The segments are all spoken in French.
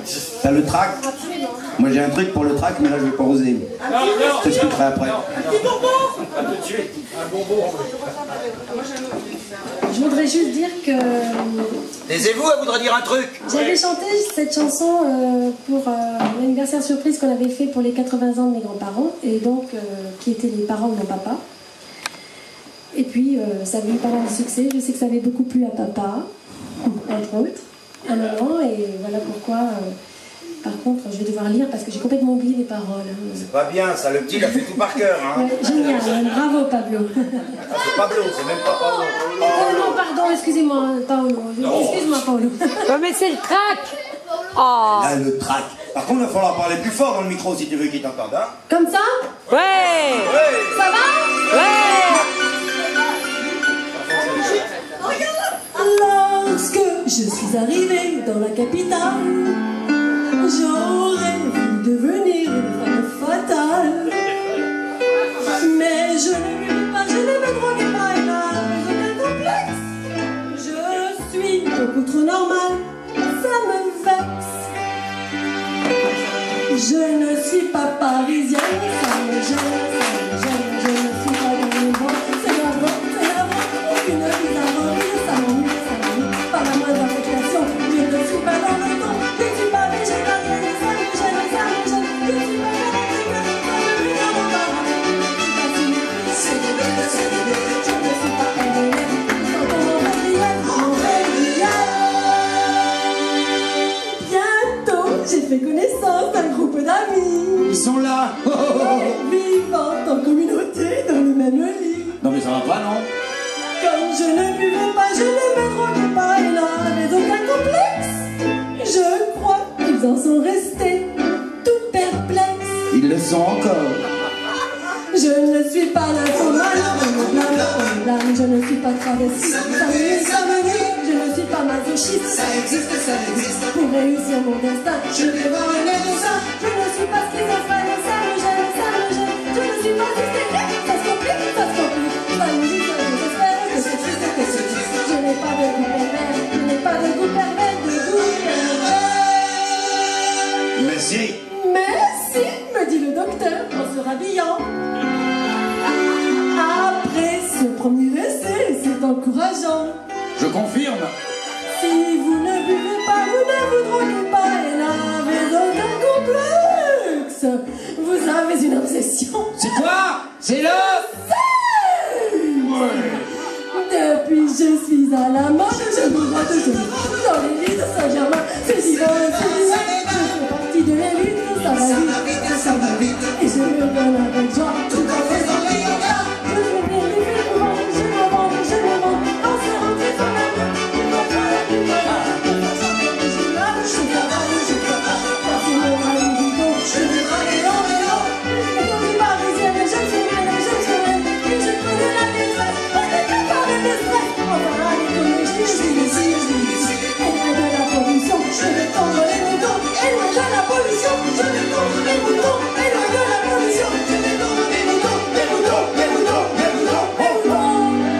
T'as le trac? Moi j'ai un truc pour le trac, mais là je vais pas oser. Je t'expliquerai après. Un petit bonbon. Tout de suite. Un bonbon. Je voudrais juste dire que Taisez-vous, elle voudrait dire un truc. j'avais chanté cette chanson pour l'anniversaire surprise qu'on avait fait pour les 80 ans de mes grands-parents, et donc qui étaient les parents de mon papa. Et puis ça avait eu pas mal de succès. Je sais que ça avait beaucoup plu à papa, entre autres, à maman, et voilà pourquoi. Par contre, je vais devoir lire parce que j'ai complètement oublié les paroles. C'est pas bien, ça, le petit, il a fait tout par cœur. Hein. Ouais, génial, bravo Pablo. Ah, c'est Pablo, c'est même pas Pablo. Oh non, pardon, excusez-moi, Paolo. Excuse-moi, Paolo. Oh, mais c'est le trac. Oh. Là le trac. Par contre il va falloir parler plus fort dans le micro si tu veux qu'il t'entende. Hein? Comme ça? Ouais. Ça va? Ouais. Lorsque je suis arrivée dans la capitale, j'aurais voulu devenir une femme fatale. Mais je ne veux pas, je ne me droguais pas et n'avais aucun complexe. Je suis beaucoup trop normale, ça me vexe. Je ne suis pas parisienne, ça me gêne, je ne suis pas dans le vent, c'est la vent, aucune bizarrerie, ça m'ennuie, pas la moindre affectation, je ne suis pas dans le ton, je ne suis pas végétarienne, ça me gêne, je suis pas je ne suis pas LDR, sans ton bientôt, j'ai fait connaissance d'un groupe d'amis. Ils sont là. Vivant en communauté dans le même lit. Non mais ça va pas, non? Comme je ne buvais pas, je ne me droguais pas et n'avais aucun complexe. Je crois qu'ils en sont restés tout perplexes. Ils le sont encore. Je ne suis pas nymphomane, je ne suis pas travestie, ça me nuit, je ne suis pas masochiste. Ça existe, pour réussir mon destin, je vais voir un de ça. Je ne suis pas schizophrène, ça me gêne, je ne suis pas hystérique, ça se complique, ça me dit, ça désespère, que c'est triste, que c'est triste. Je n'ai pas de goût pervers, je n'ai pas de goût pervers, de goût pervers. Mais si. Mais si, me dit le docteur en se rhabillant. Après ce premier essai, c'est encourageant. Je confirme. Si vous ne buvez pas, vous ne vous droguez pas et n'avez aucun complexe, vous avez une obsession. C'est quoi? C'est là. Depuis je suis à la mode, je me vois de genoux dans les lits de Saint-Germain. C'est divin, je fais partie de l'élite, ça va vite, et je me donne avec joie, tout en faisant les yoga. Je fais bien les films, je me vends, on s'est rentré sur la main, on va faire la plupart. Je travaille, passer mon rêve du dos, je vais draguer en vélo. Et comme une parisienne, je suis belle, et je connais la détresse, on n'est pas par le détresse. Enfin, allez, comme je dis ici, et loin de la pollution, je vais tendre les moutons, et loin de la pollution, je vais tendre les moutons, et loin de la pollution, je vais tendre les moutons, les moutons, les moutons, les moutons, les moutons.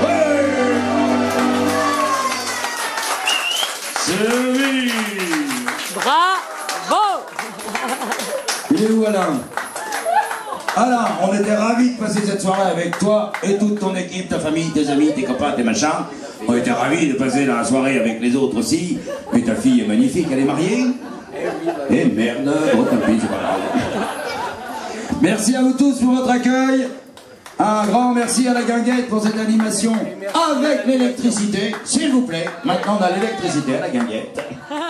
Bravo. Il est où Alain? Alain, on était ravis de passer cette soirée avec toi et toute ton équipe, ta famille, tes amis, tes copains, tes machins. On était ravis de passer la soirée avec les autres aussi. Mais ta fille est magnifique, elle est mariée? Eh merde, oh tant pis, c'est pas grave. Merci à vous tous pour votre accueil. Un grand merci à la Guinguette pour cette animation avec l'électricité. S'il vous plaît, maintenant on a l'électricité à la Guinguette.